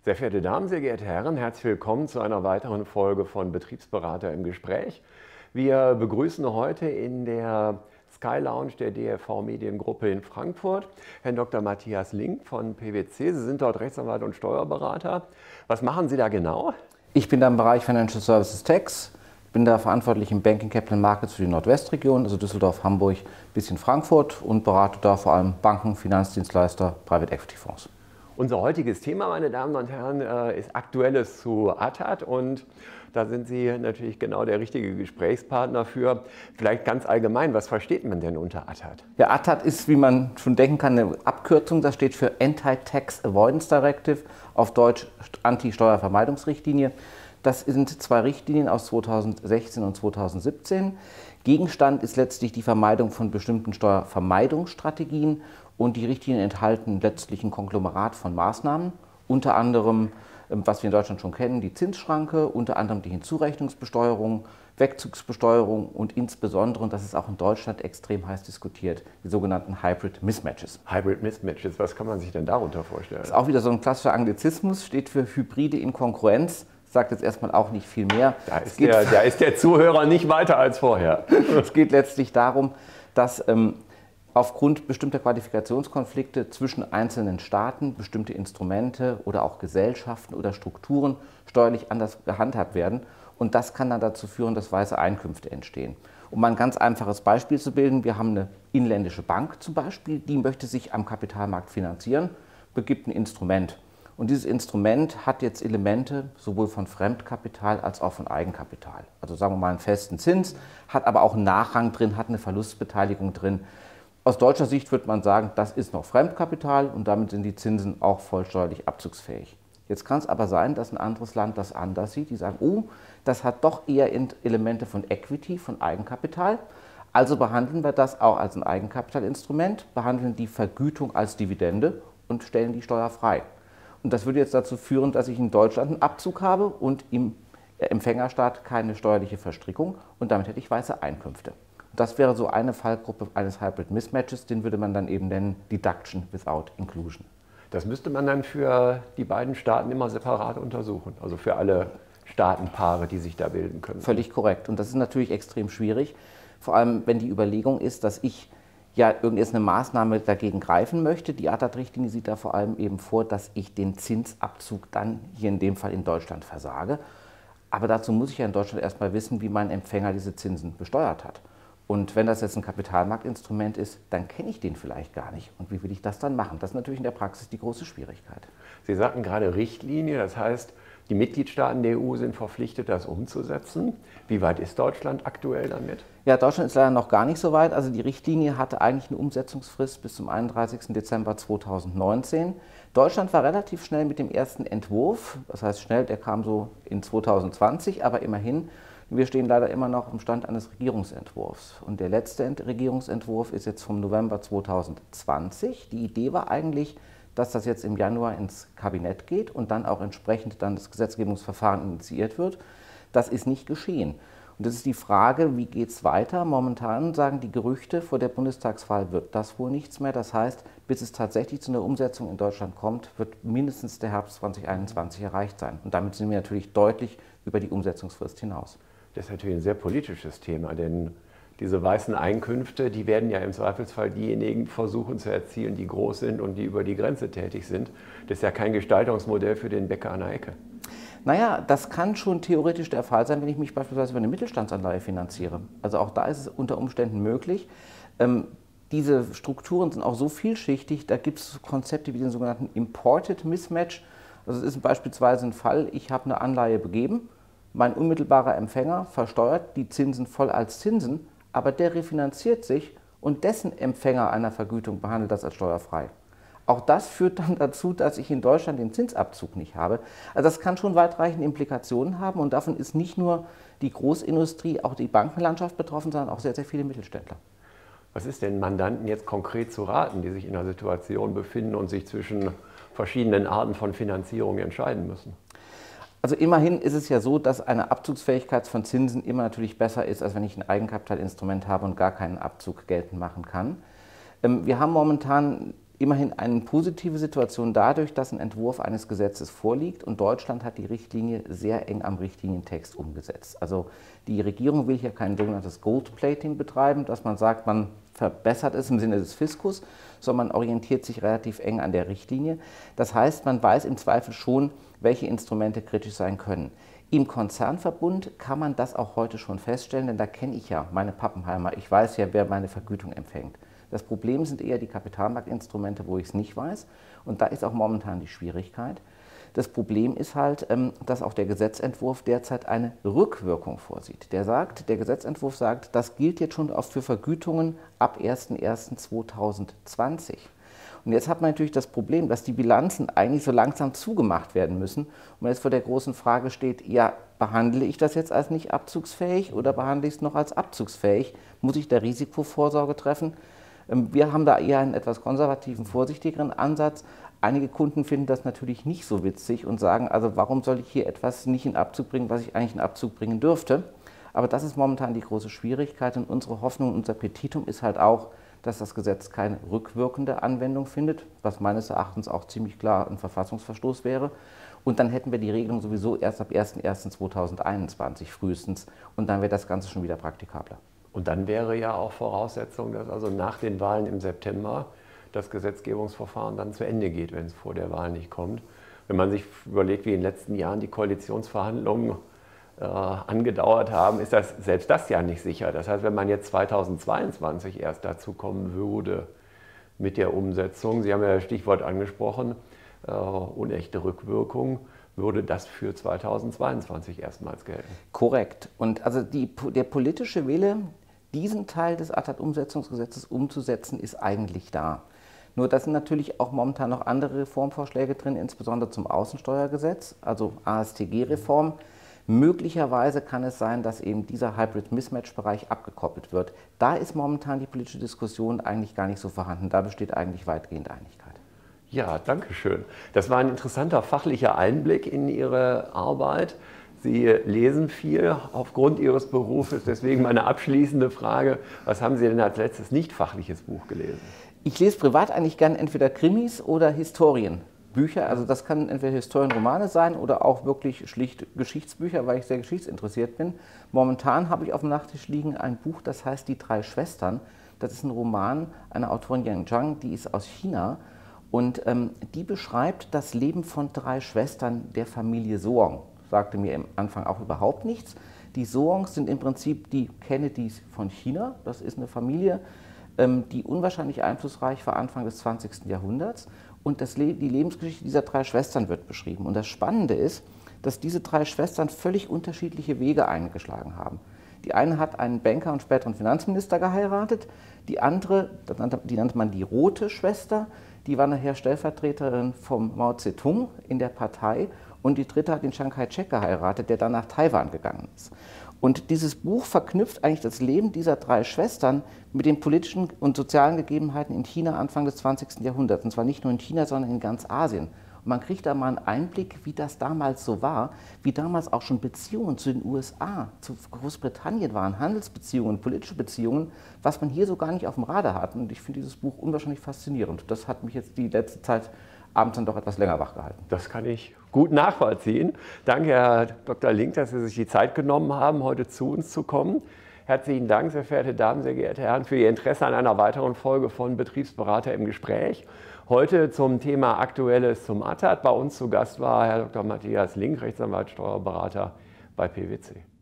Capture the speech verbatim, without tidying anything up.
Sehr verehrte Damen, sehr geehrte Herren, herzlich willkommen zu einer weiteren Folge von Betriebsberater im Gespräch. Wir begrüßen heute in der Sky Lounge der D F V Mediengruppe in Frankfurt Herrn Doktor Matthias Link von P W C. Sie sind dort Rechtsanwalt und Steuerberater. Was machen Sie da genau? Ich bin da im Bereich Financial Services Tax, bin da verantwortlich im Banking Capital Markets für die Nordwestregion, also Düsseldorf, Hamburg, bisschen Frankfurt, und berate da vor allem Banken, Finanzdienstleister, Private Equity Fonds. Unser heutiges Thema, meine Damen und Herren, ist Aktuelles zu ATAD, und da sind Sie natürlich genau der richtige Gesprächspartner für. Vielleicht ganz allgemein, was versteht man denn unter ATAD? Ja, ATAD ist, wie man schon denken kann, eine Abkürzung. Das steht für Anti-Tax Avoidance Directive, auf Deutsch Anti-Steuervermeidungsrichtlinie. Das sind zwei Richtlinien aus zweitausendsechzehn und zweitausendsiebzehn. Gegenstand ist letztlich die Vermeidung von bestimmten Steuervermeidungsstrategien, und die Richtlinien enthalten letztlich ein Konglomerat von Maßnahmen, unter anderem, was wir in Deutschland schon kennen, die Zinsschranke, unter anderem die Hinzurechnungsbesteuerung, Wegzugsbesteuerung und insbesondere, und das ist auch in Deutschland extrem heiß diskutiert, die sogenannten Hybrid Mismatches. Hybrid Mismatches, was kann man sich denn darunter vorstellen? Das ist auch wieder so ein klassischer Anglizismus, steht für hybride Inkongruenz. Sagt jetzt erstmal auch nicht viel mehr. Da ist, der, da ist der Zuhörer nicht weiter als vorher. Es geht letztlich darum, dass ähm, aufgrund bestimmter Qualifikationskonflikte zwischen einzelnen Staaten bestimmte Instrumente oder auch Gesellschaften oder Strukturen steuerlich anders gehandhabt werden. Und das kann dann dazu führen, dass weiße Einkünfte entstehen. Um mal ein ganz einfaches Beispiel zu bilden: Wir haben eine inländische Bank zum Beispiel, die möchte sich am Kapitalmarkt finanzieren, begibt ein Instrument. Und dieses Instrument hat jetzt Elemente sowohl von Fremdkapital als auch von Eigenkapital. Also sagen wir mal einen festen Zins, hat aber auch einen Nachrang drin, hat eine Verlustbeteiligung drin. Aus deutscher Sicht würde man sagen, das ist noch Fremdkapital und damit sind die Zinsen auch vollsteuerlich abzugsfähig. Jetzt kann es aber sein, dass ein anderes Land das anders sieht. Die sagen, oh, das hat doch eher Elemente von Equity, von Eigenkapital. Also behandeln wir das auch als ein Eigenkapitalinstrument, behandeln die Vergütung als Dividende und stellen die Steuer frei. Und das würde jetzt dazu führen, dass ich in Deutschland einen Abzug habe und im Empfängerstaat keine steuerliche Verstrickung, und damit hätte ich weiße Einkünfte. Das wäre so eine Fallgruppe eines Hybrid Mismatches, den würde man dann eben nennen Deduction without Inclusion. Das müsste man dann für die beiden Staaten immer separat untersuchen, also für alle Staatenpaare, die sich da bilden können. Völlig korrekt, und das ist natürlich extrem schwierig, vor allem wenn die Überlegung ist, dass ich ja irgendeine Maßnahme dagegen greifen möchte. Die ATAD-Richtlinie sieht da vor allem eben vor, dass ich den Zinsabzug dann hier in dem Fall in Deutschland versage. Aber dazu muss ich ja in Deutschland erstmal wissen, wie mein Empfänger diese Zinsen besteuert hat. Und wenn das jetzt ein Kapitalmarktinstrument ist, dann kenne ich den vielleicht gar nicht. Und wie will ich das dann machen? Das ist natürlich in der Praxis die große Schwierigkeit. Sie sagten gerade Richtlinie, das heißt, die Mitgliedstaaten der E U sind verpflichtet, das umzusetzen. Wie weit ist Deutschland aktuell damit? Ja, Deutschland ist leider noch gar nicht so weit. Also die Richtlinie hatte eigentlich eine Umsetzungsfrist bis zum einunddreißigsten Dezember zweitausendneunzehn. Deutschland war relativ schnell mit dem ersten Entwurf. Das heißt schnell, der kam so in zweitausendzwanzig, aber immerhin. Wir stehen leider immer noch im Stand eines Regierungsentwurfs. Und der letzte Regierungsentwurf ist jetzt vom November zweitausendzwanzig. Die Idee war eigentlich, dass das jetzt im Januar ins Kabinett geht und dann auch entsprechend dann das Gesetzgebungsverfahren initiiert wird. Das ist nicht geschehen. Und das ist die Frage, wie geht es weiter? Momentan sagen die Gerüchte, vor der Bundestagswahl wird das wohl nichts mehr. Das heißt, bis es tatsächlich zu einer Umsetzung in Deutschland kommt, wird mindestens der Herbst zweitausendeinundzwanzig erreicht sein. Und damit sind wir natürlich deutlich über die Umsetzungsfrist hinaus. Das ist natürlich ein sehr politisches Thema, denn diese weißen Einkünfte, die werden ja im Zweifelsfall diejenigen versuchen zu erzielen, die groß sind und die über die Grenze tätig sind. Das ist ja kein Gestaltungsmodell für den Bäcker an der Ecke. Naja, das kann schon theoretisch der Fall sein, wenn ich mich beispielsweise über eine Mittelstandsanleihe finanziere. Also auch da ist es unter Umständen möglich. Ähm, diese Strukturen sind auch so vielschichtig, da gibt es Konzepte wie den sogenannten Imported Mismatch. Also es ist beispielsweise ein Fall, ich habe eine Anleihe begeben, mein unmittelbarer Empfänger versteuert die Zinsen voll als Zinsen, aber der refinanziert sich und dessen Empfänger einer Vergütung behandelt das als steuerfrei. Auch das führt dann dazu, dass ich in Deutschland den Zinsabzug nicht habe. Also das kann schon weitreichende Implikationen haben, und davon ist nicht nur die Großindustrie, auch die Bankenlandschaft betroffen, sondern auch sehr, sehr viele Mittelständler. Was ist den Mandanten jetzt konkret zu raten, die sich in einer Situation befinden und sich zwischen verschiedenen Arten von Finanzierung entscheiden müssen? Also immerhin ist es ja so, dass eine Abzugsfähigkeit von Zinsen immer natürlich besser ist, als wenn ich ein Eigenkapitalinstrument habe und gar keinen Abzug geltend machen kann. Wir haben momentan immerhin eine positive Situation dadurch, dass ein Entwurf eines Gesetzes vorliegt und Deutschland hat die Richtlinie sehr eng am Richtlinientext umgesetzt. Also die Regierung will hier kein sogenanntes Goldplating betreiben, dass man sagt, man verbessert es im Sinne des Fiskus, sondern man orientiert sich relativ eng an der Richtlinie. Das heißt, man weiß im Zweifel schon, welche Instrumente kritisch sein können. Im Konzernverbund kann man das auch heute schon feststellen, denn da kenne ich ja meine Pappenheimer. Ich weiß ja, wer meine Vergütung empfängt. Das Problem sind eher die Kapitalmarktinstrumente, wo ich es nicht weiß. Und da ist auch momentan die Schwierigkeit. Das Problem ist halt, dass auch der Gesetzentwurf derzeit eine Rückwirkung vorsieht. Der sagt, der Gesetzentwurf sagt, das gilt jetzt schon auch für Vergütungen ab erster erster zweitausendzwanzig. Und jetzt hat man natürlich das Problem, dass die Bilanzen eigentlich so langsam zugemacht werden müssen. Und man jetzt vor der großen Frage steht, ja, behandle ich das jetzt als nicht abzugsfähig oder behandle ich es noch als abzugsfähig? Muss ich da Risikovorsorge treffen? Wir haben da eher einen etwas konservativen, vorsichtigeren Ansatz. Einige Kunden finden das natürlich nicht so witzig und sagen, also warum soll ich hier etwas nicht in Abzug bringen, was ich eigentlich in Abzug bringen dürfte? Aber das ist momentan die große Schwierigkeit und unsere Hoffnung, unser Petitum ist halt auch, dass das Gesetz keine rückwirkende Anwendung findet, was meines Erachtens auch ziemlich klar ein Verfassungsverstoß wäre. Und dann hätten wir die Regelung sowieso erst ab erster erster zweitausendeinundzwanzig frühestens und dann wäre das Ganze schon wieder praktikabler. Und dann wäre ja auch Voraussetzung, dass also nach den Wahlen im September das Gesetzgebungsverfahren dann zu Ende geht, wenn es vor der Wahl nicht kommt. Wenn man sich überlegt, wie in den letzten Jahren die Koalitionsverhandlungen äh, angedauert haben, ist das selbst das ja nicht sicher. Das heißt, wenn man jetzt zweitausendzweiundzwanzig erst dazu kommen würde mit der Umsetzung, Sie haben ja das Stichwort angesprochen, äh, unechte Rückwirkung, würde das für zweitausendzweiundzwanzig erstmals gelten. Korrekt. Und also die, der politische Wille, diesen Teil des A T A T-Umsetzungsgesetzes umzusetzen, ist eigentlich da. Nur da sind natürlich auch momentan noch andere Reformvorschläge drin, insbesondere zum Außensteuergesetz, also A S T G-Reform. Möglicherweise kann es sein, dass eben dieser Hybrid-Mismatch-Bereich abgekoppelt wird. Da ist momentan die politische Diskussion eigentlich gar nicht so vorhanden. Da besteht eigentlich weitgehend Einigkeit. Ja, danke schön. Das war ein interessanter fachlicher Einblick in Ihre Arbeit. Sie lesen viel aufgrund Ihres Berufes. Deswegen meine abschließende Frage, was haben Sie denn als letztes nicht fachliches Buch gelesen? Ich lese privat eigentlich gern entweder Krimis oder Historienbücher. Also das kann entweder Historienromane sein oder auch wirklich schlicht Geschichtsbücher, weil ich sehr geschichtsinteressiert bin. Momentan habe ich auf dem Nachttisch liegen ein Buch, das heißt Die drei Schwestern. Das ist ein Roman einer Autorin Yang Zhang, die ist aus China. Und ähm, die beschreibt das Leben von drei Schwestern der Familie Soong. Sagte mir am Anfang auch überhaupt nichts. Die Soongs sind im Prinzip die Kennedys von China. Das ist eine Familie, ähm, die unwahrscheinlich einflussreich war Anfang des zwanzigsten Jahrhunderts. Und das Le die Lebensgeschichte dieser drei Schwestern wird beschrieben. Und das Spannende ist, dass diese drei Schwestern völlig unterschiedliche Wege eingeschlagen haben. Die eine hat einen Banker und späteren Finanzminister geheiratet. Die andere, die nannte man die rote Schwester, die war nachher Stellvertreterin von Mao Zedong in der Partei. Und die dritte hat den Chiang Kai-shek geheiratet, der dann nach Taiwan gegangen ist. Und dieses Buch verknüpft eigentlich das Leben dieser drei Schwestern mit den politischen und sozialen Gegebenheiten in China Anfang des zwanzigsten Jahrhunderts. Und zwar nicht nur in China, sondern in ganz Asien. Und man kriegt da mal einen Einblick, wie das damals so war, wie damals auch schon Beziehungen zu den U S A, zu Großbritannien waren, Handelsbeziehungen, politische Beziehungen, was man hier so gar nicht auf dem Radar hat. Und ich finde dieses Buch unwahrscheinlich faszinierend. Das hat mich jetzt die letzte Zeit abends dann doch etwas länger wach gehalten. Das kann ich gut nachvollziehen. Danke, Herr Doktor Link, dass Sie sich die Zeit genommen haben, heute zu uns zu kommen. Herzlichen Dank, sehr verehrte Damen, sehr geehrte Herren, für Ihr Interesse an einer weiteren Folge von Betriebsberater im Gespräch. Heute zum Thema Aktuelles zum A T A T. Bei uns zu Gast war Herr Doktor Matthias Link, Rechtsanwalt, Steuerberater bei P W C.